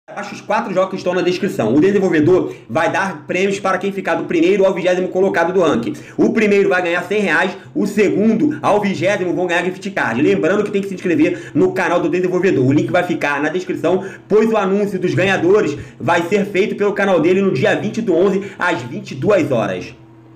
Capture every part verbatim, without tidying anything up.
Baixe os quatro jogos que estão na descrição. O desenvolvedor vai dar prêmios para quem ficar do primeiro ao vigésimo colocado do ranking. O primeiro vai ganhar cem reais, o segundo ao vigésimo vão ganhar gift card. Lembrando que tem que se inscrever no canal do desenvolvedor. O link vai ficar na descrição, pois o anúncio dos ganhadores vai ser feito pelo canal dele no dia vinte do onze, às vinte e duas horas.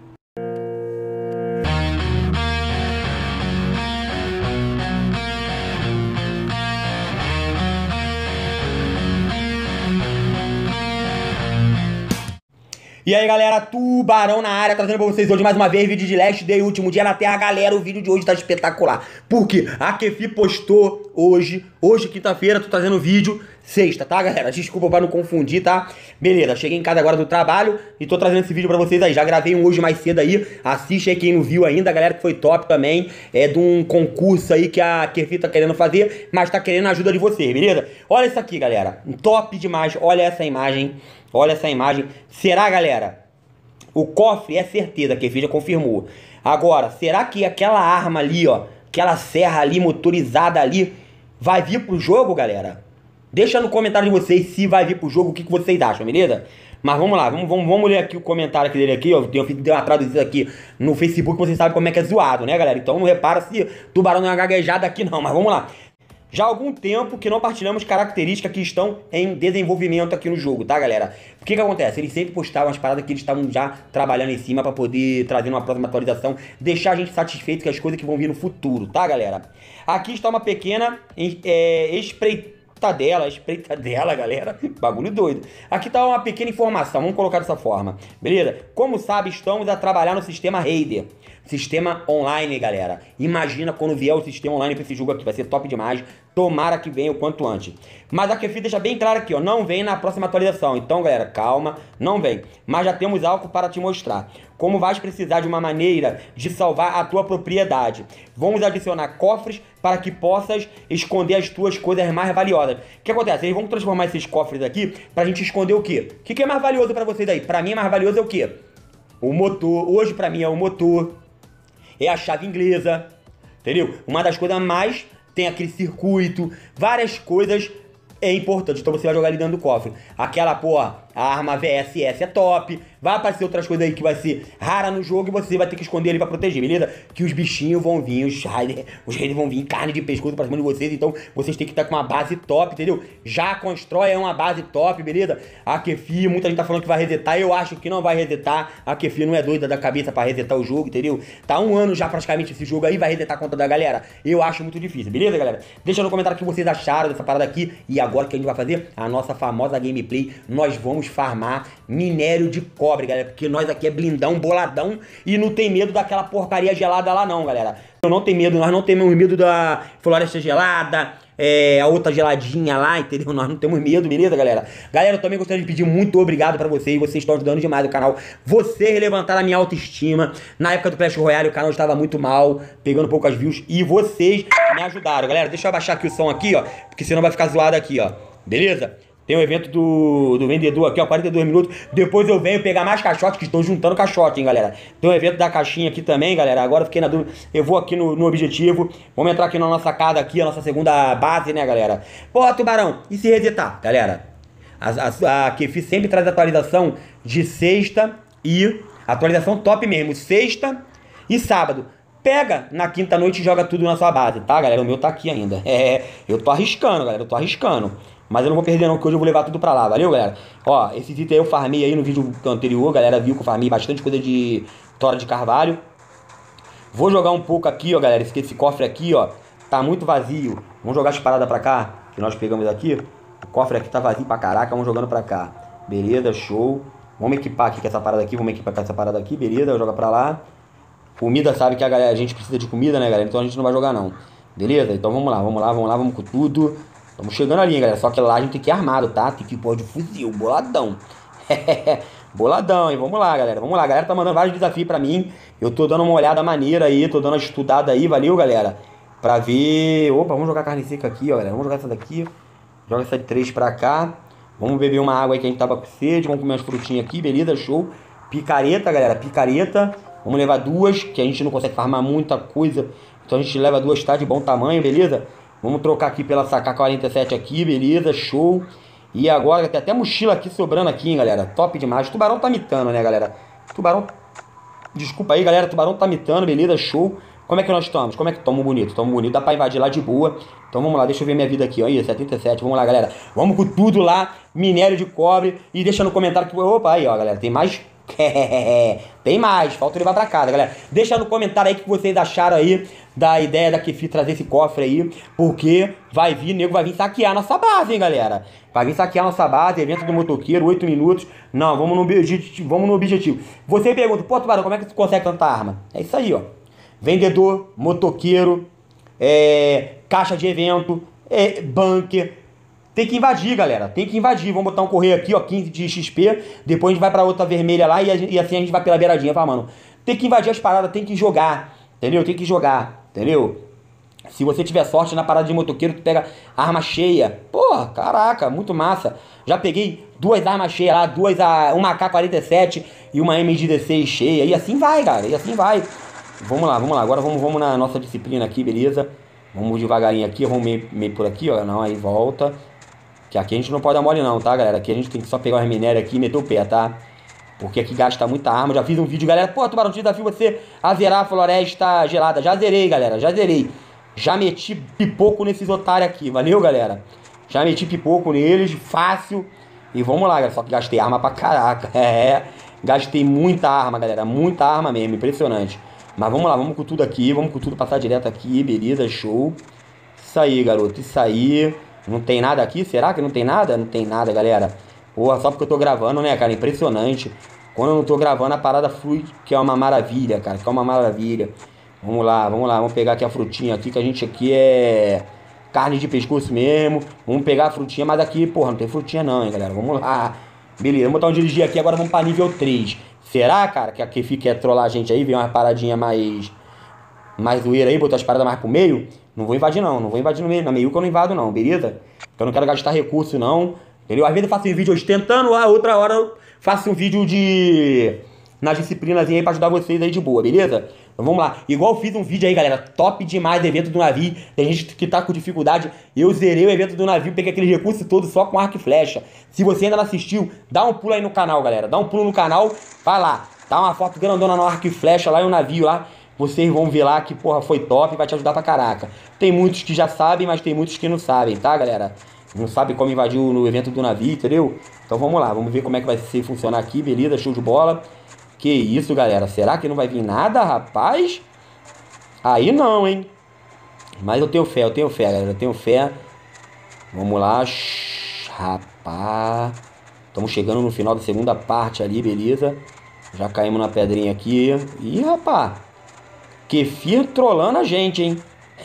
E aí galera, Tubarão na área, trazendo pra vocês hoje mais uma vez vídeo de Last Day, último dia na Terra. Galera, o vídeo de hoje tá espetacular. Porque a Kefi postou hoje, hoje quinta-feira, tô trazendo vídeo sexta, tá galera? Desculpa pra não confundir, tá? Beleza, cheguei em casa agora do trabalho e tô trazendo esse vídeo pra vocês aí. Já gravei um hoje mais cedo aí, assiste aí quem não viu ainda, galera, que foi top também. É de um concurso aí que a Kefi tá querendo fazer, mas tá querendo a ajuda de vocês, beleza? Olha isso aqui, galera, top demais, olha essa imagem. Olha essa imagem. Será, galera? O cofre é certeza, que a Kefi já confirmou. Agora, será que aquela arma ali, ó, aquela serra ali, motorizada ali, vai vir pro jogo, galera? Deixa no comentário de vocês se vai vir pro jogo, o que, que vocês acham, beleza? Mas vamos lá, vamos, vamos, vamos ler aqui o comentário dele aqui, ó. Deu uma traduzida aqui no Facebook, vocês sabem como é que é zoado, né, galera? Então não repara se Tubarão não é uma gaguejada aqui não, mas vamos lá. Já há algum tempo que não partilhamos características que estão em desenvolvimento aqui no jogo, tá, galera? O que que acontece? Eles sempre postavam as paradas que eles estavam já trabalhando em cima pra poder trazer uma próxima atualização, deixar a gente satisfeito com as coisas que vão vir no futuro, tá, galera? Aqui está uma pequena é, espreitadela, espreitadela, galera, bagulho doido. Aqui tá uma pequena informação, vamos colocar dessa forma, beleza? Como sabe, estamos a trabalhar no sistema Raider. Sistema online, galera. Imagina quando vier o sistema online pra esse jogo aqui. Vai ser top demais. Tomara que venha o quanto antes. Mas a Kefi deixa bem claro aqui, ó. Não vem na próxima atualização. Então, galera, calma. Não vem. Mas já temos algo para te mostrar. Como vais precisar de uma maneira de salvar a tua propriedade. Vamos adicionar cofres para que possas esconder as tuas coisas mais valiosas. O que acontece? Eles vão transformar esses cofres aqui pra gente esconder o quê? O que que é mais valioso pra vocês aí? Pra mim, mais valioso é o quê? O motor. Hoje, pra mim, é o motor. É a chave inglesa, entendeu? Uma das coisas mais, tem aquele circuito, várias coisas é importante. Então você vai jogar ali dentro do cofre. Aquela, pô, a arma V S S é top. Vai aparecer outras coisas aí que vai ser rara no jogo e você vai ter que esconder ali pra proteger, beleza? Que os bichinhos vão vir, os raiders, os raiders vão vir, carne de pescoço pra cima de vocês. Então vocês têm que estar com uma base top, entendeu? Já constrói uma base top, beleza? A Kefi, muita gente tá falando que vai resetar. Eu acho que não vai resetar. A Kefi não é doida da cabeça pra resetar o jogo, entendeu? Tá um ano já praticamente esse jogo aí, vai resetar a conta da galera. Eu acho muito difícil, beleza, galera? Deixa no comentário o que vocês acharam dessa parada aqui. E agora que a gente vai fazer a nossa famosa gameplay, nós vamos farmar minério de cobre, galera, porque nós aqui é blindão, boladão e não tem medo daquela porcaria gelada lá não, galera. Eu não tenho medo, nós não temos medo da floresta gelada, é, a outra geladinha lá, entendeu? Nós não temos medo, beleza, galera? Galera, eu também gostaria de pedir muito obrigado pra vocês, vocês estão ajudando demais o canal. Vocês levantaram a minha autoestima. Na época do Clash Royale o canal estava muito mal, pegando poucas views, e vocês me ajudaram, galera. Deixa eu abaixar aqui o som aqui, ó, porque senão vai ficar zoado aqui, ó. Beleza? Tem um evento do, do vendedor aqui, ó, quarenta e dois minutos. Depois eu venho pegar mais caixotes, que estão juntando caixote, hein, galera. Tem um evento da caixinha aqui também, galera. Agora eu fiquei na dúvida. Eu vou aqui no, no objetivo. Vamos entrar aqui na nossa casa aqui, a nossa segunda base, né, galera? Pô, Tubarão, e se resetar, galera? A, a, a Kefi sempre traz atualização de sexta e... Atualização top mesmo, sexta e sábado. Pega na quinta noite e joga tudo na sua base, tá, galera? O meu tá aqui ainda. É, eu tô arriscando, galera, eu tô arriscando. Mas eu não vou perder não, porque hoje eu vou levar tudo pra lá, valeu, galera? Ó, esse item aí eu farmei aí no vídeo anterior, galera viu que eu farmei bastante coisa de tora de carvalho. Vou jogar um pouco aqui, ó, galera, esse, esse cofre aqui, ó, tá muito vazio. Vamos jogar as paradas pra cá, que nós pegamos aqui. O cofre aqui tá vazio pra caraca, vamos jogando pra cá. Beleza, show. Vamos equipar aqui com essa parada aqui, vamos equipar com essa parada aqui, beleza, joga pra lá. Comida, sabe que a galera, a gente precisa de comida, né, galera? Então a gente não vai jogar não. Beleza? Então vamos lá, vamos lá, vamos lá, vamos com tudo. Estamos chegando ali, galera. Só que lá a gente tem que ir armado, tá? Tem que ir pôr de fuzil, boladão. Boladão, hein? Vamos lá, galera. Vamos lá. A galera tá mandando vários desafios pra mim. Eu tô dando uma olhada maneira aí. Tô dando uma estudada aí. Valeu, galera. Pra ver... Opa, vamos jogar carne seca aqui, ó, galera. Vamos jogar essa daqui. Joga essa de três pra cá. Vamos beber uma água aí que a gente tava com sede. Vamos comer umas frutinhas aqui, beleza? Show. Picareta, galera. Picareta. Vamos levar duas, que a gente não consegue farmar muita coisa. Então a gente leva duas, tá de bom tamanho, beleza? Vamos trocar aqui pela essa K quarenta e sete aqui, beleza? Show. E agora tem até mochila aqui sobrando aqui, hein, galera. Top demais. O tubarão tá mitando, né, galera? Tubarão... Desculpa aí, galera. Tubarão tá mitando, beleza? Show. Como é que nós estamos? Como é que estamos bonito? Estamos bonito. Dá pra invadir lá de boa. Então vamos lá. Deixa eu ver minha vida aqui. Ó, aí, setenta e sete. Vamos lá, galera. Vamos com tudo lá. Minério de cobre. E deixa no comentário que... Opa, aí, ó, galera. Tem mais... Tem mais, falta levar pra casa, galera. Deixa no comentário aí o que vocês acharam aí da ideia da Kefi trazer esse cofre aí, porque vai vir, nego vai vir saquear nossa base, hein, galera. Vai vir saquear nossa base, evento do motoqueiro, oito minutos. Não, vamos no objetivo, vamos no objetivo. Você pergunta, pô, Tubarão, como é que tu consegue tanta arma? É isso aí, ó. Vendedor, motoqueiro, é, caixa de evento, é, bunker. Tem que invadir, galera. Tem que invadir. Vamos botar um correio aqui, ó, quinze de X P. Depois a gente vai pra outra vermelha lá e, a, e assim a gente vai pela beiradinha. Fala, mano, tem que invadir as paradas, tem que jogar. Entendeu? Tem que jogar. Entendeu? Se você tiver sorte na parada de motoqueiro, tu pega arma cheia. Porra, caraca, muito massa. Já peguei duas armas cheias lá, duas, uma A K quarenta e sete e uma M dezesseis cheia. E assim vai, cara. E assim vai. Vamos lá, vamos lá. Agora vamos, vamos na nossa disciplina aqui, beleza? Vamos devagarinho aqui. Vamos meio, meio por aqui, ó. Não, aí volta. Que aqui a gente não pode dar mole não, tá, galera? Aqui a gente tem que só pegar os minérios aqui e meter o pé, tá? Porque aqui gasta muita arma. Já fiz um vídeo, galera. Pô, Tubarão, desafio você a zerar a floresta gelada. Já zerei, galera. Já zerei. Já meti pipoco nesses otários aqui. Valeu, galera? Já meti pipoco neles. Fácil. E vamos lá, galera. Só que gastei arma pra caraca. É. Gastei muita arma, galera. Muita arma mesmo. Impressionante. Mas vamos lá. Vamos com tudo aqui. Vamos com tudo passar direto aqui. Beleza, show. Isso aí, garoto. Isso aí. Não tem nada aqui? Será que não tem nada? Não tem nada, galera. Porra, só porque eu tô gravando, né, cara? Impressionante. Quando eu não tô gravando, a parada flui, que é uma maravilha, cara. Que é uma maravilha. Vamos lá, vamos lá. Vamos pegar aqui a frutinha aqui, que a gente aqui é carne de pescoço mesmo. Vamos pegar a frutinha, mas aqui, porra, não tem frutinha não, hein, galera. Vamos lá. Beleza, vamos botar um dirigir aqui. Agora vamos pra nível três. Será, cara, que a Kefi quer trollar a gente aí? Vem uma paradinha mais... mais zoeira aí, botar as paradas mais pro meio? Não vou invadir não, não vou invadir no meio, na meiuca eu não invado não, beleza? Eu não quero gastar recurso não, entendeu? Às vezes eu faço um vídeo ostentando, a outra hora eu faço um vídeo de... nas disciplinas aí pra ajudar vocês aí de boa, beleza? Então vamos lá, igual eu fiz um vídeo aí, galera, top demais do evento do navio, tem gente que tá com dificuldade, eu zerei o evento do navio, peguei aquele recurso todo só com arco e flecha. Se você ainda não assistiu, dá um pulo aí no canal, galera, dá um pulo no canal, vai lá, dá uma foto grandona no arco e flecha lá e o navio lá. Vocês vão ver lá que, porra, foi top e vai te ajudar pra caraca. Tem muitos que já sabem, mas tem muitos que não sabem, tá, galera? Não sabe como invadir no evento do navio, entendeu? Então vamos lá, vamos ver como é que vai ser funcionar aqui, beleza? Show de bola. Que isso, galera? Será que não vai vir nada, rapaz? Aí não, hein? Mas eu tenho fé, eu tenho fé, galera. Eu tenho fé. Vamos lá. Rapaz. Estamos chegando no final da segunda parte ali, beleza? Já caímos na pedrinha aqui. Ih, rapaz. Kefi trolando a gente, hein?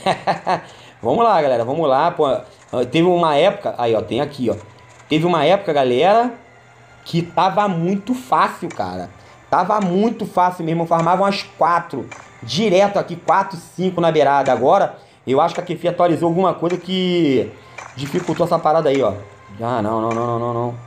Vamos lá, galera, vamos lá. Pô, teve uma época... Aí, ó, tem aqui, ó. Teve uma época, galera, que tava muito fácil, cara. Tava muito fácil mesmo. Farmava umas quatro. Direto aqui, quatro, cinco na beirada. Agora, eu acho que a Kefi atualizou alguma coisa que dificultou essa parada aí, ó. Ah, não, não, não, não, não, não.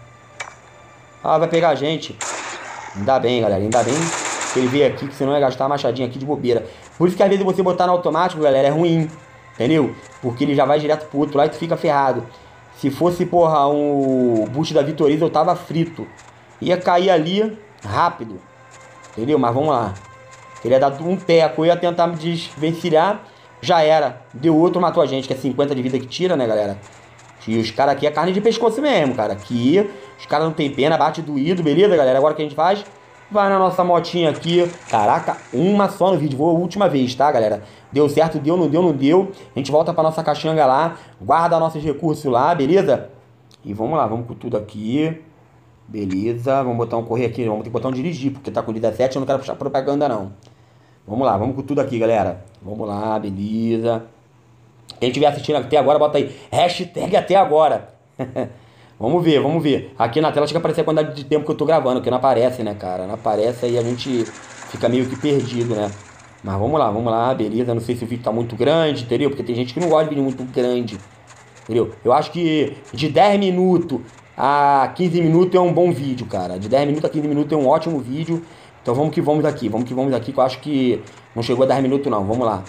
Ah, vai pegar a gente. Ainda bem, galera, ainda bem que ele veio aqui, que senão ia gastar a machadinha aqui de bobeira. Por isso que às vezes você botar no automático, galera, é ruim. Entendeu? Porque ele já vai direto pro outro lá e tu fica ferrado. Se fosse, porra, um boost da Vitoriza, eu tava frito. Ia cair ali rápido. Entendeu? Mas vamos lá. Teria dado um teco, eu ia tentar me desvencilhar. Já era. Deu outro, matou a gente, que é cinquenta de vida que tira, né, galera? E os caras aqui é carne de pescoço mesmo, cara. Aqui, os caras não tem pena, bate doído, beleza, galera? Agora o que a gente faz? Vai na nossa motinha aqui. Caraca, uma só no vídeo. Vou a última vez, tá, galera? Deu certo, deu, não deu, não deu. A gente volta pra nossa caixanga lá. Guarda nossos recursos lá, beleza? E vamos lá, vamos com tudo aqui. Beleza, vamos botar um correr aqui. Vamos ter que botar um dirigir, porque tá com dezessete, eu não quero puxar propaganda, não. Vamos lá, vamos com tudo aqui, galera. Vamos lá, beleza. Quem estiver assistindo até agora, bota aí. Hashtag até agora. Vamos ver, vamos ver. Aqui na tela chega a aparecer a quantidade de tempo que eu tô gravando, que não aparece, né, cara? Não aparece, aí a gente fica meio que perdido, né? Mas vamos lá, vamos lá, beleza. Não sei se o vídeo tá muito grande, entendeu? Porque tem gente que não gosta de vídeo muito grande, entendeu? Eu acho que de dez minutos a quinze minutos é um bom vídeo, cara. De dez minutos a quinze minutos é um ótimo vídeo. Então vamos que vamos aqui, vamos que vamos aqui, que eu acho que não chegou a dez minutos não, vamos lá.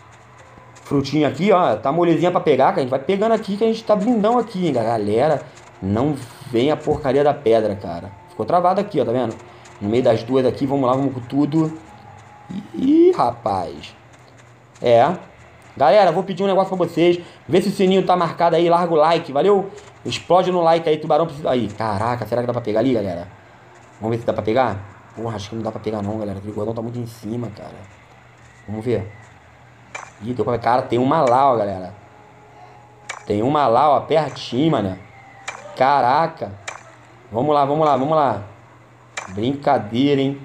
Frutinha aqui, ó, tá molezinha pra pegar, que a gente vai pegando aqui, que a gente tá blindão aqui, hein, galera. Não vem a porcaria da pedra, cara. Ficou travado aqui, ó, tá vendo? No meio das duas aqui, vamos lá, vamos com tudo. Ih, rapaz. É. Galera, vou pedir um negócio pra vocês. Vê se o sininho tá marcado aí, larga o like, valeu? Explode no like aí, tubarão precisa... Aí, caraca, será que dá pra pegar ali, galera? Vamos ver se dá pra pegar? Porra, acho que não dá pra pegar não, galera. O gordão tá muito em cima, cara. Vamos ver. Ih, deu pra ver. Cara, tem uma lá, ó, galera. Tem uma lá, ó, pertinho, mano. Caraca. Vamos lá, vamos lá, vamos lá. Brincadeira, hein?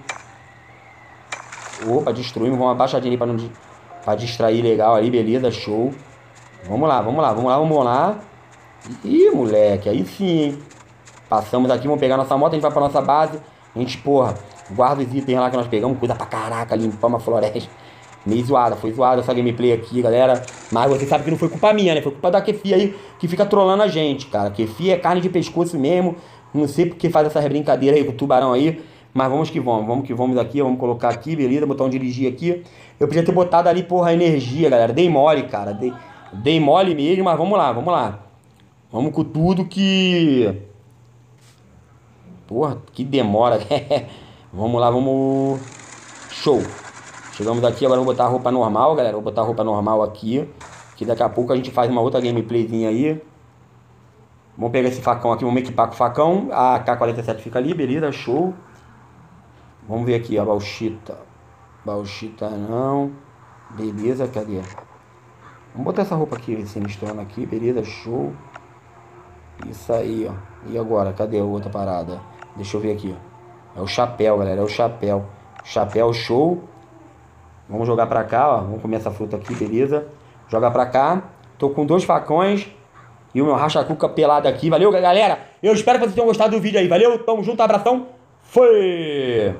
Opa, destruímos. Vamos abaixadinho ali pra, não, pra distrair legal ali, beleza, show. Vamos lá, vamos lá, vamos lá, vamos lá. Ih, moleque, aí sim, hein? Passamos aqui, vamos pegar nossa moto, a gente vai pra nossa base. A gente, porra, guarda os itens lá que nós pegamos, cuida pra caraca, limpamos a floresta. Meio zoada, foi zoada essa gameplay aqui, galera. Mas você sabe que não foi culpa minha, né? Foi culpa da Kefi aí, que fica trolando a gente, cara. Kefi é carne de pescoço mesmo. Não sei porque faz essa brincadeira aí com o tubarão aí. Mas vamos que vamos, vamos que vamos aqui. Vamos colocar aqui, beleza, botão dirigir aqui. Eu podia ter botado ali, porra, energia, galera. Dei mole, cara. Dei, dei mole mesmo, mas vamos lá, vamos lá. Vamos com tudo que... Porra, que demora. Vamos lá, vamos... Show. Chegamos aqui, agora eu vou botar a roupa normal, galera. Vou botar a roupa normal aqui. Que daqui a pouco a gente faz uma outra gameplayzinha aí. Vamos pegar esse facão aqui, vamos equipar com o facão. A K quarenta e sete fica ali, beleza, show. Vamos ver aqui, a bauxita. Bauxita não. Beleza, cadê? Vamos botar essa roupa aqui, sinistrona aqui, beleza, show. Isso aí, ó. E agora, cadê a outra parada? Deixa eu ver aqui, ó. É o chapéu, galera, é o chapéu. Chapéu, show. Vamos jogar pra cá, ó. Vamos comer essa fruta aqui, beleza? Joga pra cá. Tô com dois facões. E o meu racha-cuca pelado aqui. Valeu, galera? Eu espero que vocês tenham gostado do vídeo aí. Valeu? Tamo junto, abração. Foi!